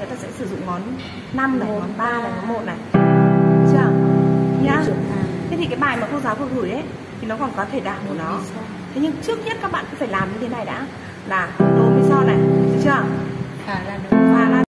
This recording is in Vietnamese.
người ta sẽ sử dụng ngón 5 này, ngón 3 này, ngón 1 này. Được chưa? Nhá. Thế thì cái bài mà cô giáo vừa gửi ấy thì nó còn có thể đảo của nó. Thế nhưng trước nhất các bạn cứ phải làm như thế này đã, là do mi so này, được chưa? Phá là Phá là